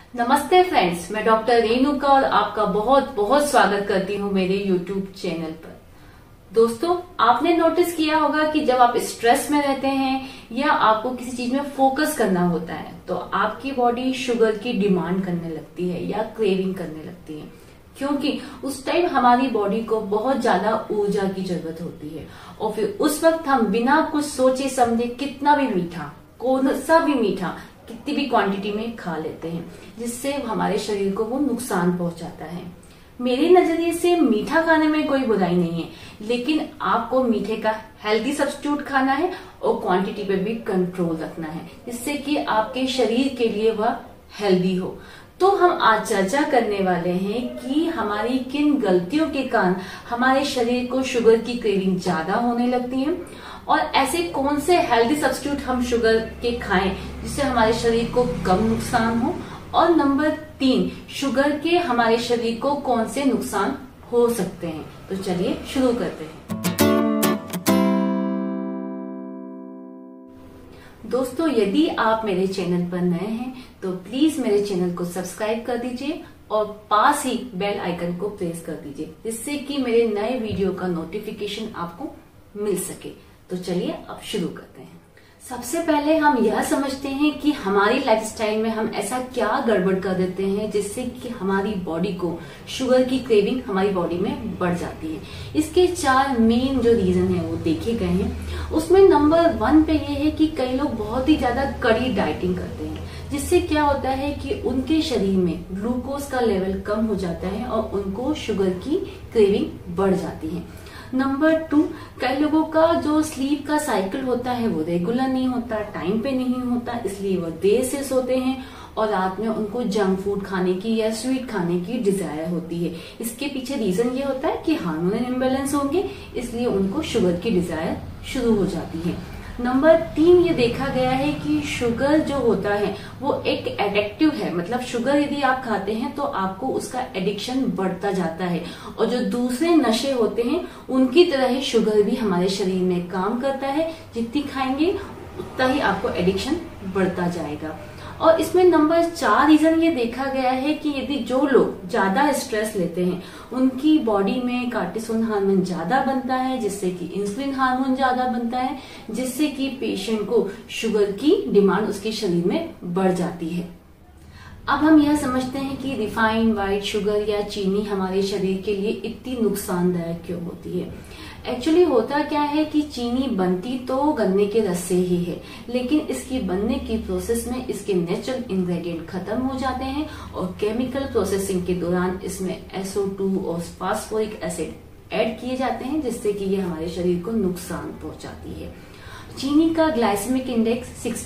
नमस्ते फ्रेंड्स, मैं डॉक्टर रेणुका और आपका बहुत बहुत स्वागत करती हूँ मेरे YouTube चैनल पर। दोस्तों, आपने नोटिस किया होगा कि जब आप स्ट्रेस में रहते हैं या आपको किसी चीज में फोकस करना होता है तो आपकी बॉडी शुगर की डिमांड करने लगती है या क्रेविंग करने लगती है, क्योंकि उस टाइम हमारी बॉडी को बहुत ज्यादा ऊर्जा की जरूरत होती है और फिर उस वक्त हम बिना कुछ सोचे समझे कितना भी मीठा, कौन सा भी मीठा, कितनी भी क्वांटिटी में खा लेते हैं, जिससे हमारे शरीर को वो नुकसान पहुंचाता है। मेरे नजरिए से मीठा खाने में कोई बुराई नहीं है, लेकिन आपको मीठे का हेल्दी सब्स्टिट्यूट खाना है और क्वांटिटी पे भी कंट्रोल रखना है, जिससे कि आपके शरीर के लिए वह हेल्दी हो। तो हम आज चर्चा करने वाले हैं कि हमारी किन गलतियों के कारण हमारे शरीर को शुगर की क्रेविंग ज्यादा होने लगती है और ऐसे कौन से हेल्दी सब्स्टिट्यूट हम शुगर के खाएं जिससे हमारे शरीर को कम नुकसान हो। और नंबर 3, शुगर के हमारे शरीर को कौन से नुकसान हो सकते हैं। तो चलिए शुरू करते हैं। दोस्तों, यदि आप मेरे चैनल पर नए हैं तो प्लीज मेरे चैनल को सब्सक्राइब कर दीजिए और पास ही बेल आइकन को प्रेस कर दीजिए, जिससे कि मेरे नए वीडियो का नोटिफिकेशन आपको मिल सके। तो चलिए अब शुरू करते हैं। सबसे पहले हम यह समझते हैं कि हमारी लाइफस्टाइल में हम ऐसा क्या गड़बड़ कर देते हैं जिससे कि हमारी बॉडी को शुगर की क्रेविंग हमारी बॉडी में बढ़ जाती है। इसके 4 मेन जो रीजन है वो देखे गए हैं। उसमें नंबर 1 पे ये है कि कई लोग बहुत ही ज्यादा कड़ी डाइटिंग करते हैं, जिससे क्या होता है कि उनके शरीर में ग्लूकोज का लेवल कम हो जाता है और उनको शुगर की क्रेविंग बढ़ जाती है। नंबर 2, कई लोगों का जो स्लीप का साइकिल होता है वो रेगुलर नहीं होता, टाइम पे नहीं होता, इसलिए वो देर से सोते हैं और रात में उनको जंक फूड खाने की या स्वीट खाने की डिजायर होती है। इसके पीछे रीजन ये होता है कि हार्मोनल इम्बैलेंस होंगे, इसलिए उनको शुगर की डिजायर शुरू हो जाती है। नंबर 3, ये देखा गया है कि शुगर जो होता है वो एक एडिक्टिव है, मतलब शुगर यदि आप खाते हैं तो आपको उसका एडिक्शन बढ़ता जाता है और जो दूसरे नशे होते हैं उनकी तरह ही शुगर भी हमारे शरीर में काम करता है। जितनी खाएंगे उतना ही आपको एडिक्शन बढ़ता जाएगा। और इसमें नंबर 4 रीजन ये देखा गया है कि यदि जो लोग ज्यादा स्ट्रेस लेते हैं उनकी बॉडी में कार्टिसोल हार्मोन ज्यादा बनता है, जिससे कि इंसुलिन हार्मोन ज्यादा बनता है, जिससे कि पेशेंट को शुगर की डिमांड उसके शरीर में बढ़ जाती है। अब हम यह समझते हैं कि रिफाइंड व्हाइट शुगर या चीनी हमारे शरीर के लिए इतनी नुकसानदायक क्यों होती है। एक्चुअली होता क्या है कि चीनी बनती तो गन्ने के रस से ही है, लेकिन इसकी बनने की प्रोसेस में इसके नेचुरल इंग्रेडिएंट खत्म हो जाते हैं और केमिकल प्रोसेसिंग के दौरान इसमें SO2 और फास्फोरिक एसिड ऐड किए जाते हैं, जिससे कि ये हमारे शरीर को नुकसान पहुंचाती है। चीनी का ग्लाइसेमिक इंडेक्स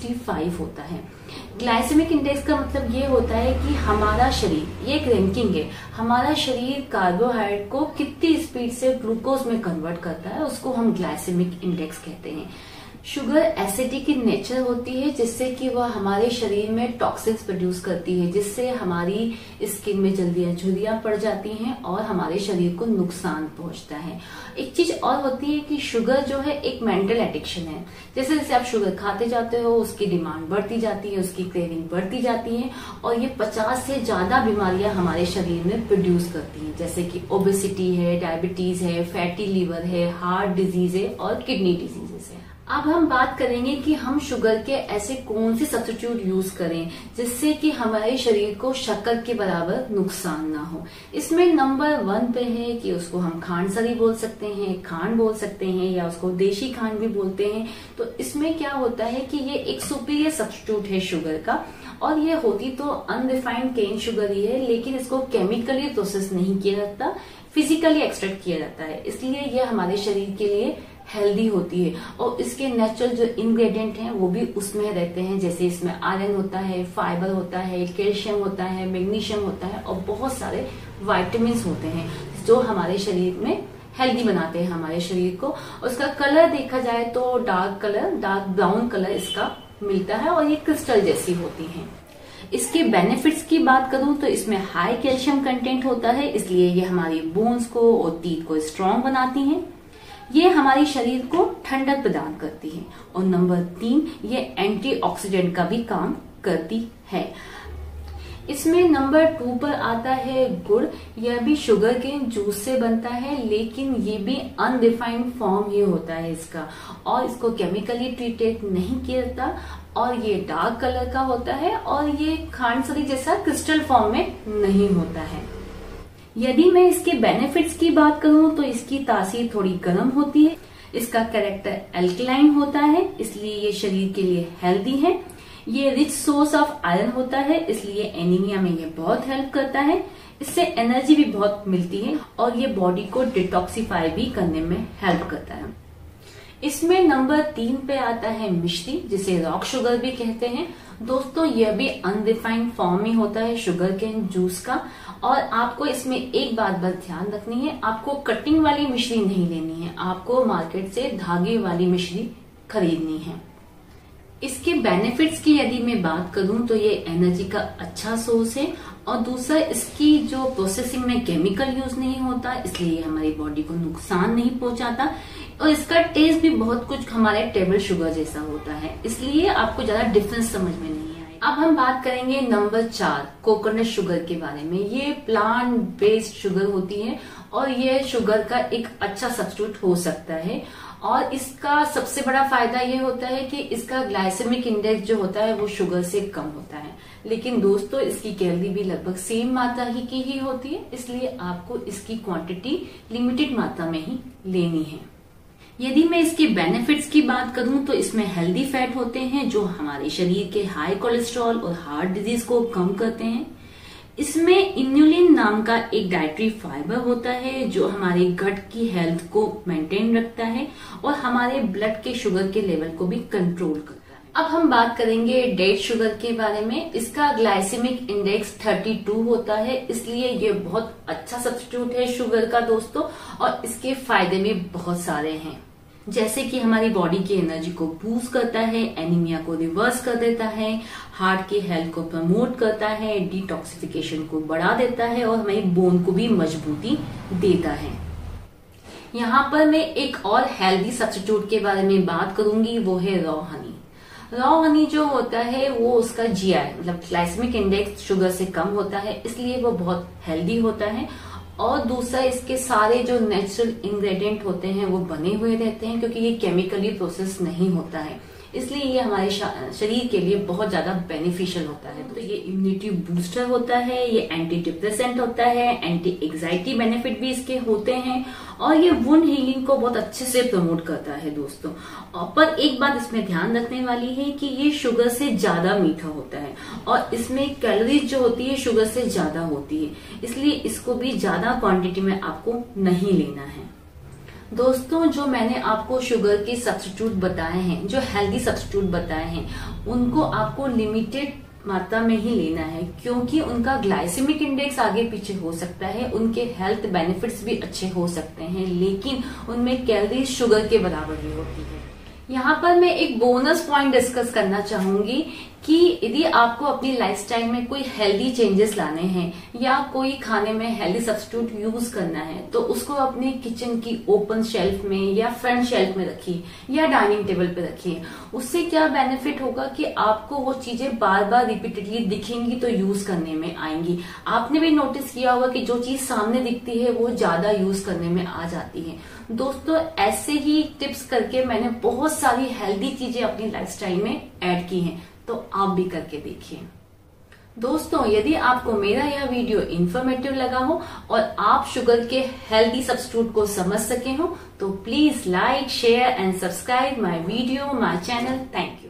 65 होता है। ग्लाइसेमिक इंडेक्स का मतलब ये होता है कि हमारा शरीर, ये एक रैंकिंग है, हमारा शरीर कार्बोहाइड्रेट को कितनी स्पीड से ग्लूकोज में कन्वर्ट करता है, उसको हम ग्लाइसेमिक इंडेक्स कहते हैं। शुगर एसिडिक की नेचर होती है, जिससे कि वह हमारे शरीर में टॉक्सिन्स प्रोड्यूस करती है, जिससे हमारी स्किन में जल्दी झुर्रियां पड़ जाती हैं और हमारे शरीर को नुकसान पहुंचता है। एक चीज और होती है कि शुगर जो है एक मेंटल एडिक्शन है। जैसे जैसे आप शुगर खाते जाते हो उसकी डिमांड बढ़ती जाती है, उसकी क्रेविंग बढ़ती जाती है और ये 50 से ज्यादा बीमारियां हमारे शरीर में प्रोड्यूस करती हैं, जैसे कि ओबेसिटी है, डायबिटीज है, फैटी लीवर है, हार्ट डिजीज है और किडनी डिजीजेस है। अब हम बात करेंगे कि हम शुगर के ऐसे कौन से सब्स्टिट्यूट यूज करें जिससे कि हमारे शरीर को शक्कर के बराबर नुकसान ना हो। इसमें नंबर 1 पे है कि उसको हम खांडसरी बोल सकते हैं, खांड बोल सकते हैं या उसको देशी खांड भी बोलते हैं। तो इसमें क्या होता है कि ये एक सुपीरियर सब्स्टिट्यूट है शुगर का और ये होती तो अनरिफाइंड केन शुगर ही है, लेकिन इसको केमिकली प्रोसेस नहीं किया जाता, फिजिकली एक्सट्रैक्ट किया जाता है, इसलिए ये हमारे शरीर के लिए हेल्दी होती है और इसके नेचुरल जो इंग्रेडिएंट हैं वो भी उसमें रहते हैं, जैसे इसमें आयरन होता है, फाइबर होता है, कैल्शियम होता है, मैग्नीशियम होता है और बहुत सारे विटामिन होते हैं जो हमारे शरीर में हेल्दी बनाते हैं हमारे शरीर को। उसका कलर देखा जाए तो डार्क ब्राउन कलर इसका मिलता है और ये क्रिस्टल जैसी होती है। इसके बेनिफिट्स की बात करूं तो इसमें हाई कैल्शियम कंटेंट होता है, इसलिए ये हमारी बोन्स को और टीथ को स्ट्रांग बनाती हैं। ये हमारे शरीर को ठंडक प्रदान करती है और नंबर 3, ये एंटीऑक्सीडेंट का भी काम करती है। इसमें नंबर 2 पर आता है गुड़। यह भी शुगर केन जूस से बनता है, लेकिन ये भी अनरिफाइंड फॉर्म ही होता है इसका, और इसको केमिकली ट्रीटेड नहीं किया जाता, और ये डार्क कलर का होता है, और ये खांडसरी जैसा क्रिस्टल फॉर्म में नहीं होता है। यदि मैं इसके बेनिफिट्स की बात करूं तो इसकी तासीर थोड़ी गर्म होती है, इसका कैरेक्टर एल्कलाइन होता है, इसलिए ये शरीर के लिए हेल्दी है। ये रिच सोर्स ऑफ आयरन होता है, इसलिए एनीमिया में ये बहुत हेल्प करता है। इससे एनर्जी भी बहुत मिलती है, और ये बॉडी को डिटॉक्सिफाई भी करने में हेल्प करता है। इसमें नंबर 3 पे आता है मिश्री, जिसे रॉक शुगर भी कहते हैं। दोस्तों, यह भी अनरिफाइंड फॉर्म ही होता है शुगर केन जूस का, और आपको इसमें एक बात बस ध्यान रखनी है, आपको कटिंग वाली मिश्री नहीं लेनी है, आपको मार्केट से धागे वाली मिश्री खरीदनी है। इसके बेनिफिट्स की यदि मैं बात करूं तो ये एनर्जी का अच्छा सोर्स है, और दूसरा इसकी जो प्रोसेसिंग में केमिकल यूज नहीं होता, इसलिए हमारी बॉडी को नुकसान नहीं पहुंचाता, और इसका टेस्ट भी बहुत कुछ हमारे टेबल शुगर जैसा होता है, इसलिए आपको ज्यादा डिफरेंस समझ में नहीं आएगा। अब हम बात करेंगे नंबर 4 कोकोनट शुगर के बारे में। ये प्लांट बेस्ड शुगर होती है, और ये शुगर का एक अच्छा सब्स्टिट्यूट हो सकता है, और इसका सबसे बड़ा फायदा ये होता है कि इसका ग्लाइसेमिक इंडेक्स जो होता है वो शुगर से कम होता है। लेकिन दोस्तों, इसकी कैलोरी भी लगभग सेम मात्रा की ही होती है, इसलिए आपको इसकी क्वांटिटी लिमिटेड मात्रा में ही लेनी है। यदि मैं इसके बेनिफिट्स की बात करूं तो इसमें हेल्दी फैट होते हैं, जो हमारे शरीर के हाई कोलेस्ट्रॉल और हार्ट डिजीज को कम करते हैं। इसमें इन्युलिन नाम का एक डाइटरी फाइबर होता है, जो हमारे गट की हेल्थ को मेंटेन रखता है, और हमारे ब्लड के शुगर के लेवल को भी कंट्रोल करता है। अब हम बात करेंगे डेड शुगर के बारे में। इसका ग्लाइसेमिक इंडेक्स 32 होता है, इसलिए ये बहुत अच्छा सब्स्टिट्यूट है शुगर का दोस्तों, और इसके फायदे भी बहुत सारे हैं, जैसे कि हमारी बॉडी की एनर्जी को बूस्ट करता है, एनीमिया को रिवर्स कर देता है, हार्ट की हेल्थ को प्रमोट करता है, डिटॉक्सिफिकेशन को बढ़ा देता है, और हमारी बोन को भी मजबूती देता है। यहाँ पर मैं एक और हेल्दी सब्स्टिट्यूट के बारे में बात करूंगी, वो है रॉ हनी। रॉ हनी जो होता है वो उसका जीआई मतलब ग्लाइसेमिक इंडेक्स शुगर से कम होता है, इसलिए वो बहुत हेल्दी होता है, और दूसरा इसके सारे जो नेचुरल इंग्रेडिएंट होते हैं वो बने हुए रहते हैं, क्योंकि ये केमिकली प्रोसेस नहीं होता है, इसलिए ये हमारे शरीर के लिए बहुत ज्यादा बेनिफिशियल होता है। तो ये इम्यूनिटी बूस्टर होता है, ये एंटी डिप्रेसेंट होता है, एंटी एग्जाइटी बेनिफिट भी इसके होते हैं, और ये वुंड हीलिंग को बहुत अच्छे से प्रमोट करता है दोस्तों। पर एक बात इसमें ध्यान रखने वाली है कि ये शुगर से ज्यादा मीठा होता है, और इसमें कैलोरीज जो होती है शुगर से ज्यादा होती है, इसलिए इसको भी ज्यादा क्वांटिटी में आपको नहीं लेना है। दोस्तों, जो मैंने आपको शुगर के सब्स्टिट्यूट बताए हैं, जो हेल्दी सब्स्टिट्यूट बताए हैं, उनको आपको लिमिटेड मात्रा में ही लेना है, क्योंकि उनका ग्लाइसेमिक इंडेक्स आगे पीछे हो सकता है, उनके हेल्थ बेनिफिट्स भी अच्छे हो सकते हैं, लेकिन उनमें कैलोरीज शुगर के बराबर ही होती है। यहाँ पर मैं एक बोनस पॉइंट डिस्कस करना चाहूंगी कि यदि आपको अपनी लाइफस्टाइल में कोई हेल्दी चेंजेस लाने हैं, या कोई खाने में हेल्दी सब्स्टिट्यूट यूज करना है, तो उसको अपने किचन की ओपन शेल्फ में या फ्रंट शेल्फ में रखिए, या डाइनिंग टेबल पे रखिए। उससे क्या बेनिफिट होगा कि आपको वो चीजें बार बार रिपीटेडली दिखेंगी तो यूज करने में आएंगी। आपने भी नोटिस किया होगा कि जो चीज सामने दिखती है वो ज्यादा यूज करने में आ जाती है। दोस्तों, ऐसे ही टिप्स करके मैंने बहुत सारी हेल्दी चीजें अपनी लाइफस्टाइल में ऐड की हैं, तो आप भी करके देखिए। दोस्तों, यदि आपको मेरा यह वीडियो इन्फॉर्मेटिव लगा हो और आप शुगर के हेल्दी सब्स्टिट्यूट को समझ सके हो, तो please like, share and subscribe my video, my channel. Thank you.